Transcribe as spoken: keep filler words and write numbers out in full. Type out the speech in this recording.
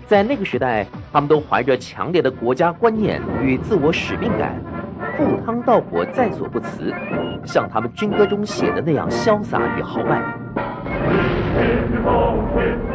在那个时代，他们都怀着强烈的国家观念与自我使命感，赴汤蹈火在所不辞，像他们军歌中写的那样潇洒与豪迈。